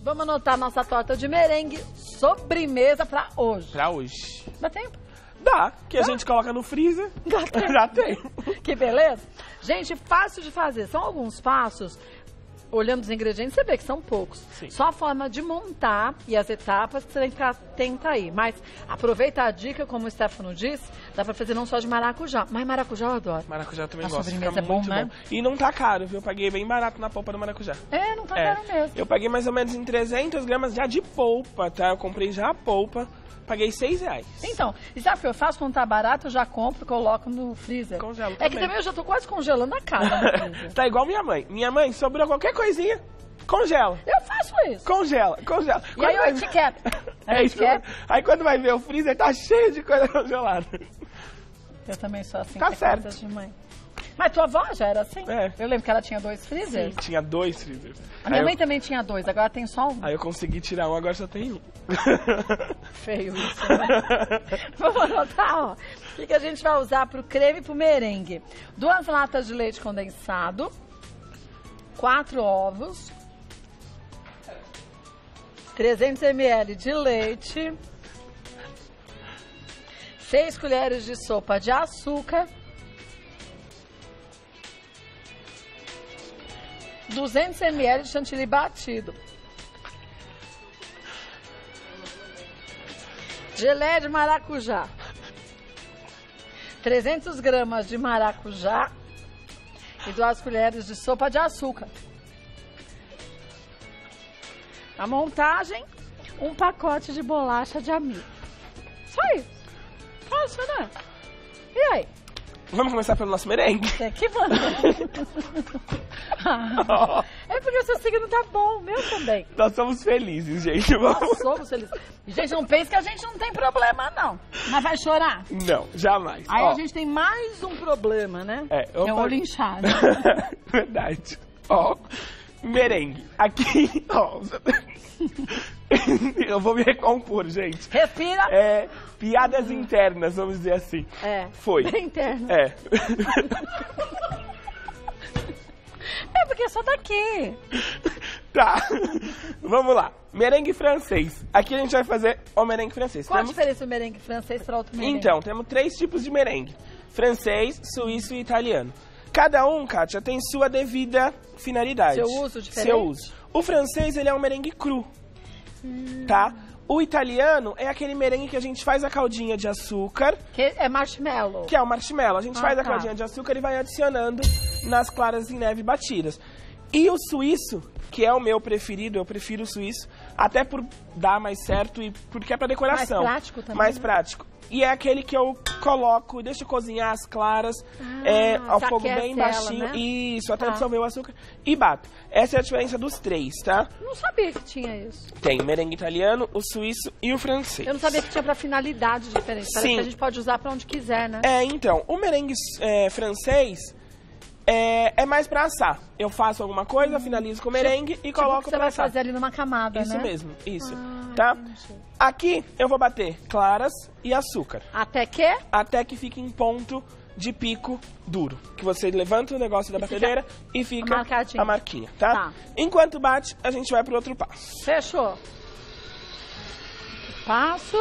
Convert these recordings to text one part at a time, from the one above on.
Vamos anotar nossa torta de merengue sobremesa pra hoje. Pra hoje. Dá tempo? Dá, que a gente coloca no freezer. Dá tempo. Já tem. Que beleza? Gente, fácil de fazer. São alguns passos. Olhando os ingredientes, você vê que são poucos. Sim. Só a forma de montar e as etapas que você tem que ficar atenta aí. Mas aproveita a dica, como o Stefano disse, dá pra fazer não só de maracujá. Mas maracujá eu adoro. Maracujá eu também A gosto, sobremesa fica é bom, muito né? bom. E não tá caro, viu? Eu paguei bem barato na polpa do maracujá. É, não tá caro mesmo. Eu paguei mais ou menos em 300 gramas já de polpa, tá? Eu comprei já a polpa, paguei R$6. Então, e sabe o que eu faço quando tá barato? Eu já compro, coloco no freezer. Congelo É que também. também eu já tô quase congelando a casa no freezer. Tá igual minha mãe. Minha mãe, sobrou qualquer coisinha, congela. Eu faço isso. Congela. E aí eu etiqueto. É isso. Aí quando vai ver, o freezer tá cheio de coisa congelada. Eu também sou assim. Tá que é certo. coisa de mãe. Mas tua avó já era assim? É. Eu lembro que ela tinha 2 freezers. Tinha 2 freezers. A minha Aí mãe também tinha 2, agora tem só um. Aí eu consegui tirar um, agora só tem um. Feio isso, né? Vamos anotar, ó. O que a gente vai usar pro creme e pro merengue? 2 latas de leite condensado, 4 ovos, 300 ml de leite, 6 colheres de sopa de açúcar, 200 ml de chantilly batido, geleia de maracujá, 300 gramas de maracujá e 2 colheres de sopa de açúcar. A montagem, um pacote de bolacha de amido. Só isso. Fácil, né? E aí? Vamos começar pelo nosso merengue? É que manda. É porque o seu signo tá bom, o meu também. Nós somos felizes, gente. Nós Vamos. somos felizes. E, gente, não pense que a gente não tem problema, não. Mas vai chorar. Não, jamais. Aí Ó, a gente tem mais um problema, né? eu É o fa- olho inchado. Verdade. Ó, merengue. Aqui, ó. Eu vou me recompor, gente. Respira. Piadas internas, vamos dizer assim. Foi. Bem interno. É. É porque é só daqui. Tá. Vamos lá. Merengue francês. Aqui a gente vai fazer o merengue francês. Qual a diferença do merengue francês para outro merengue? Então, temos 3 tipos de merengue. Francês, suíço e italiano. Cada um, Kátia, tem sua devida finalidade. Seu uso diferente? Seu uso. O francês, ele é um merengue cru. Tá? O italiano é aquele merengue que a gente faz a caldinha de açúcar. Que é marshmallow. Que é o marshmallow. A gente faz a tá. caldinha de açúcar e vai adicionando nas claras em neve batidas. E o suíço, que é o meu preferido, eu prefiro o suíço, até por dar mais certo e porque é pra decoração. Mais prático também, Mais né? prático. E é aquele que eu coloco, deixo cozinhar as claras ao você fogo aquece bem ela, baixinho. né? Isso, até Tá. dissolver o açúcar. E bato. Essa é a diferença dos 3, tá? Não sabia que tinha isso. Tem o merengue italiano, o suíço e o francês. Eu não sabia que tinha pra finalidade diferente. Parece Sim. que a gente pode usar pra onde quiser, né? Então, o merengue francês é mais pra assar. Eu faço alguma coisa, finalizo com o merengue e Tipo coloco que você pra vai assar. fazer ali numa camada, Isso né? mesmo, isso. Tá? Entendi. Aqui eu vou bater claras e açúcar. Até que? Até que fique em ponto de pico duro. Que você levanta o negócio da batedeira e fica marcadinho. a marquinha, tá? Tá. Enquanto bate, a gente vai pro outro passo. Fechou. Passo.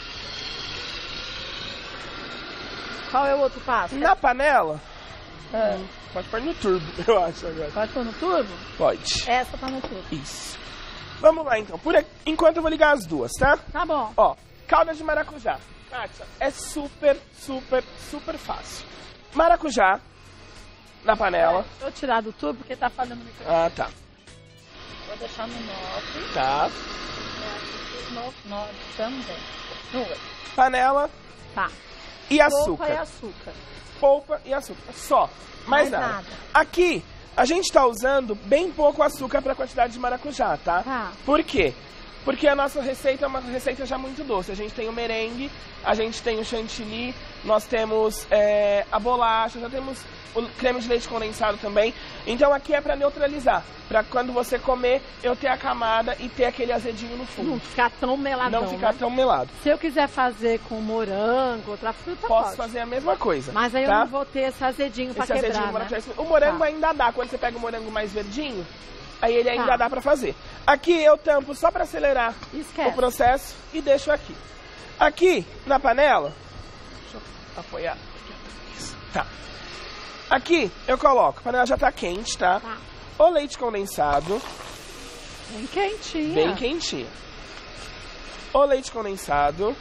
Qual é o outro passo? Na panela, Ah, pode pôr no turbo, eu acho agora. pode pôr no turbo? Pode. Essa tá no turbo. Isso. Vamos lá, então. Enquanto eu vou ligar as duas, tá? Tá bom. Ó, calda de maracujá. Kátia, é super, super, super fácil. Maracujá na panela. Vou tirar do turbo porque tá falhando o microfone. Ah, tá. Vou deixar no 9. Tá. No 9 também. No 8. Panela Tá. e açúcar. Polpa e açúcar. Polpa e açúcar. Só. Mais nada. Aqui, a gente tá usando bem pouco açúcar pra quantidade de maracujá, tá? Tá. Por quê? Porque a nossa receita é uma receita já muito doce. A gente tem o merengue, a gente tem o chantilly, nós temos a bolacha, já temos o creme de leite condensado também. Então aqui é pra neutralizar, pra quando você comer, eu ter a camada e ter aquele azedinho no fundo. Não ficar tão meladão, Não ficar né? tão melado. Se eu quiser fazer com morango, outra fruta, Posso pode. fazer a mesma coisa. Mas aí eu tá? não vou ter esse azedinho pra Esse quebrar, azedinho né? maravilhoso. O morango Tá. ainda dá. Quando você pega o morango mais verdinho, aí ele ainda dá pra fazer. Aqui eu tampo só pra acelerar Esquece. o processo e deixo aqui. Aqui na panela, deixa eu apoiar. Tá. Aqui eu coloco, a panela já tá quente, tá? O leite condensado. Bem quentinha. Bem quentinha. O leite condensado.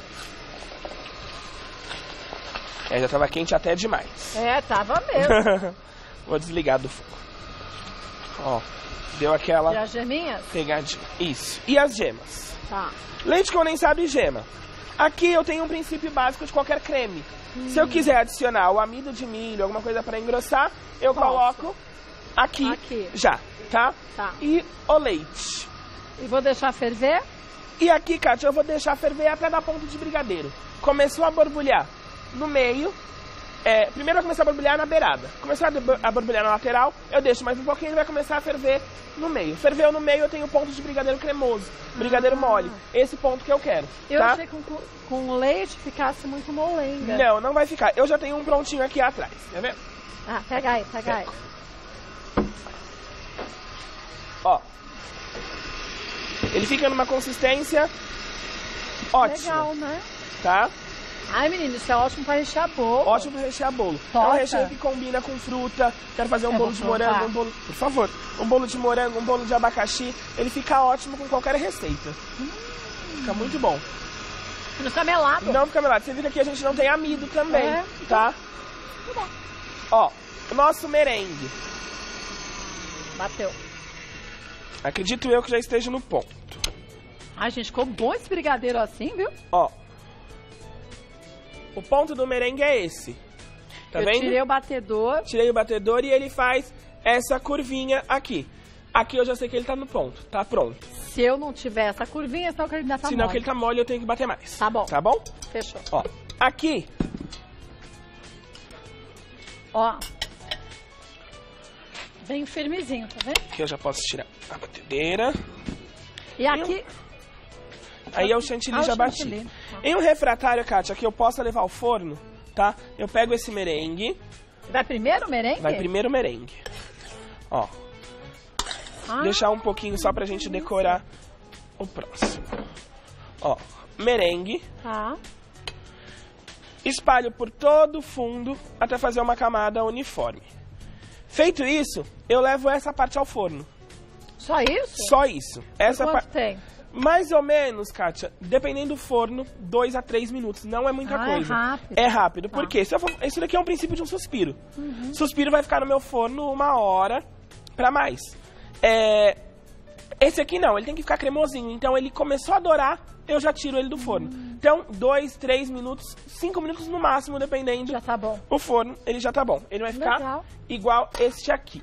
Já tava quente até demais. É, tava mesmo. Vou desligar do fogo. Ó, deu aquela E as geminhas? pegadinha. Isso. E as gemas? Tá. Leite condensado e gema. Aqui eu tenho um princípio básico de qualquer creme. Se eu quiser adicionar o amido de milho, alguma coisa para engrossar, eu coloco aqui já, tá? Tá. E o leite. E vou deixar ferver? E aqui, Kátia, eu vou deixar ferver até dar ponto de brigadeiro. Começou a borbulhar no meio. Primeiro vai começar a borbulhar na beirada. Começou a borbulhar na lateral, eu deixo mais um pouquinho e ele vai começar a ferver no meio. Ferveu no meio, eu tenho ponto de brigadeiro cremoso, brigadeiro mole. Esse ponto que eu quero. Eu tá? achei que com o leite ficasse muito molenga. Não, não vai ficar. Eu já tenho um prontinho aqui atrás, tá vendo? Ah, pega aí, pega aí. Ó. Ele fica numa consistência ótima. Legal, né? Tá? Ai, menino, isso é ótimo pra rechear bolo. Ótimo pra rechear bolo. Torta. É um recheio que combina com fruta. Quero fazer um bolo de morango, um bolo... Por favor. Um bolo de morango, um bolo de abacaxi. Ele fica ótimo com qualquer receita. Fica muito bom. Não fica melado. Não fica melado. Você viu que aqui a gente não tem amido também, tá? Muito bom. Ó, o nosso merengue. Bateu. Acredito eu que já esteja no ponto. Ai, gente, ficou bom esse brigadeiro assim, viu? Ó. O ponto do merengue é esse. Tá vendo? Tirei o batedor. Tirei o batedor e ele faz essa curvinha aqui. Aqui eu já sei que ele tá no ponto, tá pronto. Se eu não tiver essa curvinha, senão que ele ainda tá Senão mole. que ele tá mole, eu tenho que bater mais. Tá bom. Tá bom? Fechou. Ó, aqui. Ó. Bem firmezinho, tá vendo? Aqui eu já posso tirar a batedeira. E aqui... Aí é o chantilly já bati. chantilly. Em um refratário, Kátia, que eu possa levar ao forno, tá? Eu pego esse merengue. Vai primeiro o merengue? Vai primeiro o merengue. Ó. Deixar um pouquinho só pra gente decorar o próximo. Ó, merengue. Tá. Espalho por todo o fundo até fazer uma camada uniforme. Feito isso, eu levo essa parte ao forno. Só isso? Só isso. Essa Quanto tempo? Mais ou menos, Kátia, dependendo do forno, 2 a 3 minutos. Não é muita coisa. É rápido. É rápido. Por quê? Isso daqui é um princípio de um suspiro. Suspiro vai ficar no meu forno 1 hora pra mais. Esse aqui não, ele tem que ficar cremosinho. Então ele começou a dourar, eu já tiro ele do forno. Então 2, 3 minutos, 5 minutos no máximo, dependendo. Já tá bom. O forno, ele já tá bom. Ele vai ficar igual este aqui.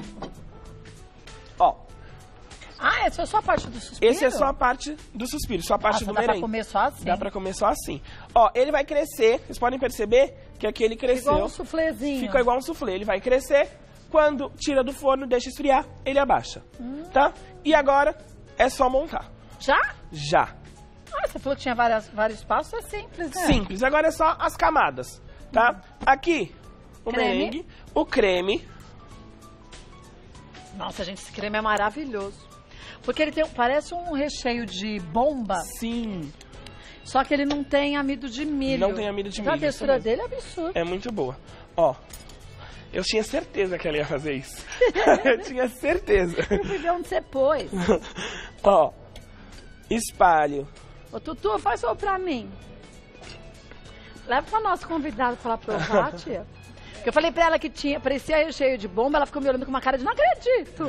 Ó. Ah, essa é só a parte do suspiro? Esse é só a parte do suspiro, só a parte do merengue. Dá pra comer só assim? Dá pra comer só assim. Ó, ele vai crescer, vocês podem perceber que aqui ele cresceu. Igual um suflezinho. Fica igual um suflê, ele vai crescer. Quando tira do forno, deixa esfriar, ele abaixa. Tá? E agora é só montar. Já? Já. Ah, você falou que tinha vários passos, é simples, né? Simples, agora é só as camadas, tá? Aqui, o merengue, o creme. Nossa, gente, esse creme é maravilhoso. Porque ele parece um recheio de bomba. Sim. Só que ele não tem amido de milho. Não tem amido de milho. A textura dele é absurda. É muito boa. Ó, eu tinha certeza que ela ia fazer isso. Eu tinha certeza. Eu fui ver onde você pôs. Ó, espalho. Ô, Tutu, faz só pra mim. Leva pra nossa convidada pra ela provar, tia. Porque eu falei pra ela que parecia recheio de bomba, ela ficou me olhando com uma cara de não acredito.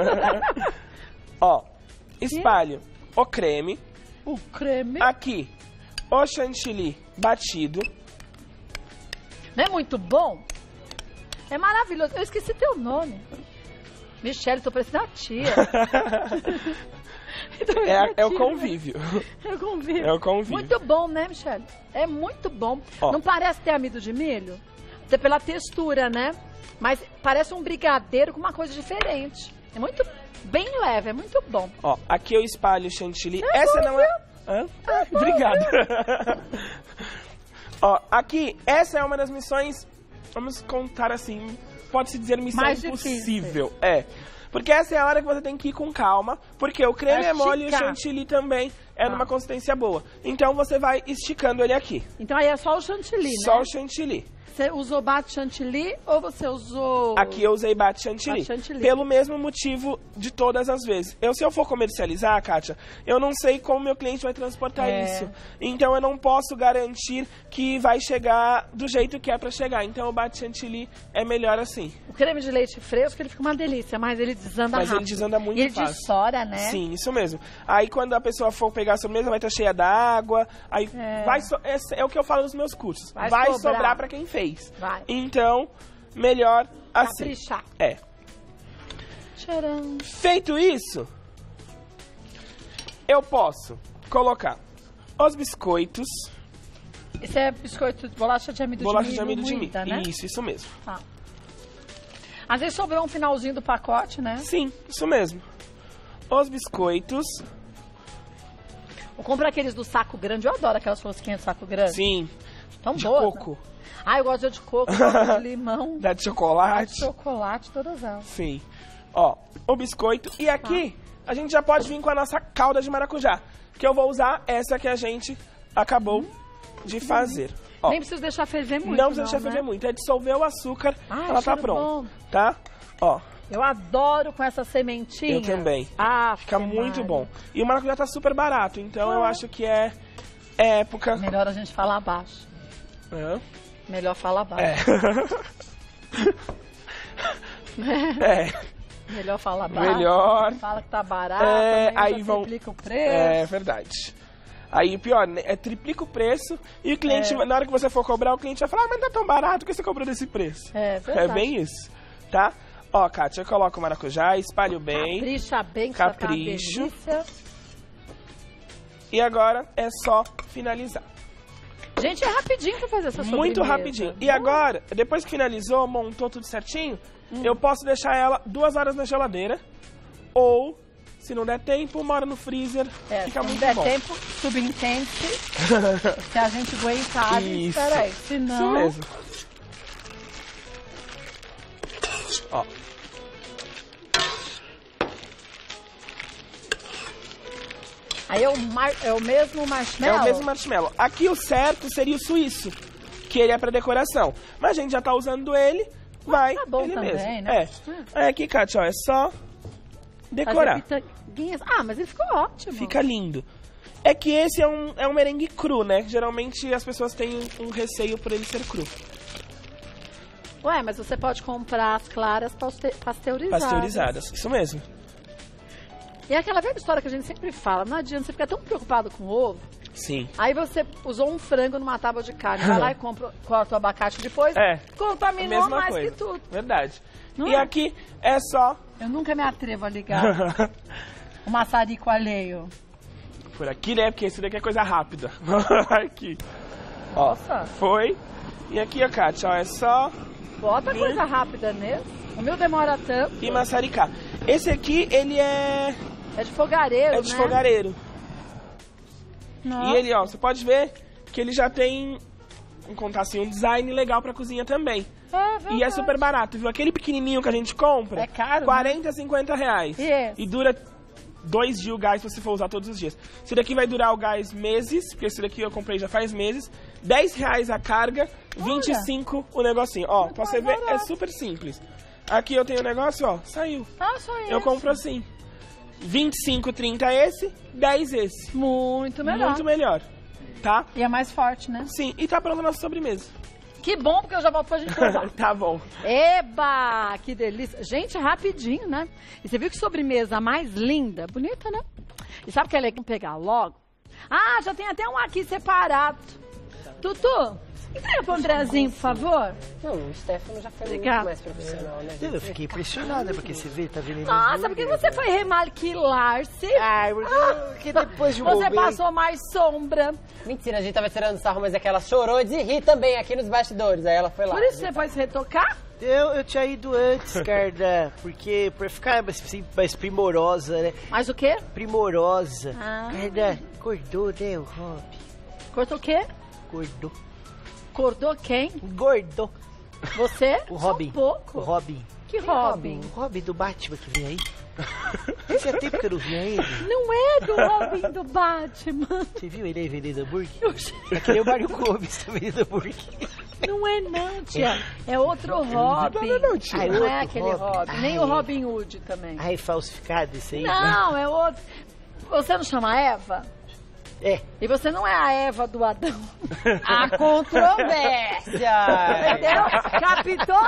Ó, espalho o creme. O creme. Aqui, o chantilly batido. Não é muito bom? É maravilhoso. Eu esqueci teu nome. Michele, tô parecendo a tia. É o convívio. É o convívio. É o convívio. Muito bom, né, Michele? É muito bom. Ó. Não parece ter amido de milho? Até pela textura, né? Mas parece um brigadeiro com uma coisa diferente. É muito bem leve, é muito bom. Ó, aqui eu espalho o chantilly. Essa não é... Hã? Obrigado. Ó, aqui, essa é uma das missões, vamos contar assim, pode-se dizer missão mais impossível. Difícil. É. Porque essa é a hora que você tem que ir com calma, porque o creme é mole e o chantilly também é numa consistência boa. Então você vai esticando ele aqui. Então aí é só o chantilly, né? Só o chantilly. Você usou bate chantilly ou você usou... Aqui eu usei bate chantilly. Pelo mesmo motivo de todas as vezes. Se eu for comercializar, Kátia, eu não sei como meu cliente vai transportar isso. Então eu não posso garantir que vai chegar do jeito que é pra chegar. Então o bate chantilly é melhor assim. O creme de leite fresco, ele fica uma delícia, mas ele desanda rápido. Mas ele desanda muito fácil. E ele desfora, né? Sim, isso mesmo. Aí quando a pessoa for pegar a sobremesa, vai estar cheia d'água. Aí é o que eu falo nos meus cursos. Vai sobrar pra quem fez. Vai. Então, melhor assim. Caprichar. Tcharam. Feito isso, eu posso colocar os biscoitos. Esse é biscoito de bolacha de amido de milho, né? Isso mesmo. Tá. Às vezes sobrou um finalzinho do pacote, né? Sim, isso mesmo. Os biscoitos. Ou compra aqueles do saco grande. Eu adoro aquelas rosquinhas do saco grande. Sim. Tão de boas, coco. Né? Eu gosto de coco, de limão. Da de chocolate. Da de chocolate, todas elas. Sim. Ó, o biscoito. E aqui, a gente já pode vir com a nossa calda de maracujá. Que eu vou usar essa que a gente acabou de fazer. Ó, nem preciso deixar ferver muito, não precisa deixar ferver muito. É dissolver o açúcar, ela tá pronta. Bom. Tá? Ó. Eu adoro com essa sementinha. Eu também. Fica muito bom. E o maracujá tá super barato, então eu acho que é época. Melhor a gente falar baixo. Melhor falar baixo. Melhor falar baixo. Melhor. Fala que tá barato, aí triplica o preço. É verdade. Aí, pior, triplica o preço e o cliente, na hora que você for cobrar, o cliente vai falar, mas não é tão barato, por que você cobrou desse preço? É verdade. É bem isso, tá? Ó, Kátia, eu coloco o maracujá, espalho bem. Capricha bem, que capricho. E agora é só finalizar. Gente, é rapidinho pra fazer essa sobremesa. Muito rapidinho. E agora, depois que finalizou, montou tudo certinho, eu posso deixar ela 2 horas na geladeira. Ou, se não der tempo, 1 hora no freezer. Fica muito bom. Se não der tempo, subentende-se. Se a gente aguentar, espera aí. Se não... Isso mesmo. Ó. Aí é o mesmo marshmallow? É o mesmo marshmallow. Aqui o certo seria o suíço, que ele é pra decoração. Mas a gente já tá usando ele, vai tá bom ele também, mesmo. Né? Aí aqui, Kátia, ó, é só decorar. Mas ele ficou ótimo. Fica lindo. É que esse é um merengue cru, né? Geralmente as pessoas têm um receio por ele ser cru. Ué, mas você pode comprar as claras pasteurizadas. Pasteurizadas, isso mesmo. E é aquela velha história que a gente sempre fala, não adianta você ficar tão preocupado com o ovo. Sim. Aí você usou um frango numa tábua de carne, vai lá e corta o abacate depois, contaminou mais coisa. Que tudo. Verdade. Não aqui é só... Eu nunca me atrevo a ligar o maçarico alheio. Por aqui, né? Porque isso daqui é coisa rápida. Aqui. Nossa. Foi. E aqui, ó, Kátia, ó, é só... Bota coisa rápida mesmo. O meu demora tanto. E maçaricar. Esse aqui, ele é... É de fogareiro, É de fogareiro. Nossa. E ele, ó, você pode ver que ele já tem, vamos contar assim, um design legal pra cozinha também. É, e é super barato, viu? Aquele pequenininho que a gente compra... É caro, 40, 50 reais. E dura 2 dias o gás se você for usar todos os dias. Esse daqui vai durar o gás meses, porque esse daqui eu comprei já faz meses. 10 reais a carga, 25 o negocinho. Ó, pra você ver, é super simples. Aqui eu tenho o negócio, ó, saiu. Eu compro assim. 25, 30 esse, 10 esse. Muito melhor. Muito melhor, tá? E é mais forte, né? Sim, e tá pronta a nossa sobremesa. Que bom, porque eu já volto pra gente provar. Tá bom. Eba, que delícia. Gente, rapidinho, né? E você viu que sobremesa mais linda? Bonita, né? E sabe o que é legal pegar logo? Ah, já tem até um aqui separado. Tutu, entrega pro Andrezinho, por favor. Não, o Stefano já foi muito mais profissional, né? Eu fiquei impressionada, porque você vê, tá vendo? Nossa, porque você foi remalquilar-se. Porque depois de um Você passou mais sombra. Mentira, a gente tava tirando sarro, mas é que ela chorou de rir também aqui nos bastidores. Aí ela foi lá. Por isso você foi se retocar? Eu tinha ido antes, Carda, porque pra ficar mais primorosa, né? Mais o quê? Primorosa. Carda, acordou, né, o Rob? Cortou o quê? Acordou. Acordou quem? Engordou. Você? O Robin. Um pouco. O Robin. Que Robin? O Robin do Batman que vem aí. Fazia tempo que eu não via ele. Não é do Robin do Batman. Você viu ele aí vendendo hambúrguer? É que nem o Mário Gomes também vendendo hambúrguer. Não é não, tia. É outro Robin. Não, tia. Ai, não é aquele Robin. Robin. Nem o Robin Hood também. Ai, falsificado esse aí? Não, é outro. Você não chama Eva? É. E você não é a Eva do Adão. A controvérsia! Entendeu? Captou?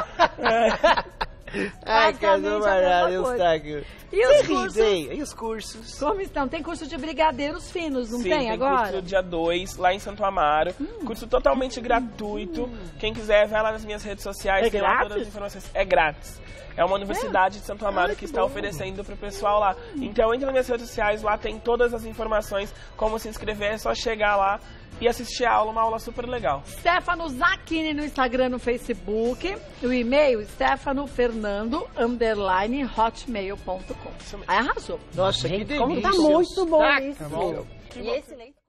Ai, casou Basicamente, a marado, mesma eu coisa. saco. E os cursos? E os cursos? Como estão? Tem curso de brigadeiros finos, não Sim, tem agora? curso dia 2, lá em Santo Amaro. Curso totalmente gratuito. Quem quiser, vai lá nas minhas redes sociais. É tem lá grátis? todas as informações. É grátis. É uma universidade de Santo Amaro que está oferecendo pro pessoal lá. Então, entre nas minhas redes sociais, lá tem todas as informações, como se inscrever. É só chegar lá e assistir a aula, uma aula super legal. Stefano Zacchini no Instagram, no Facebook. O e-mail, stefanofernando_hotmail.com. Aí arrasou. Nossa, que Gente, delícia. como tá muito bom Saca, isso. bom. E esse leite...